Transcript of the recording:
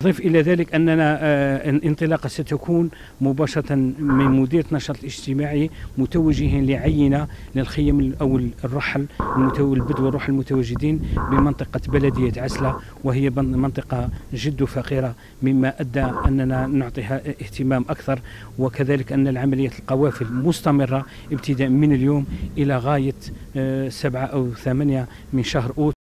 ضيف إلى ذلك أننا الانطلاقة ستكون مباشرة من مديرية النشاط الاجتماعي متوجهين لعينة للخيم أو الرحل البدو والرحل المتواجدين بمنطقة بلدية عسلة، وهي منطقة جد فقيرة، مما أدى أننا نعطيها اهتمام أكثر. وكذلك أن العملية القوافل مستمرة ابتداء من اليوم إلى غاية 7 أو 8 من شهر أوت.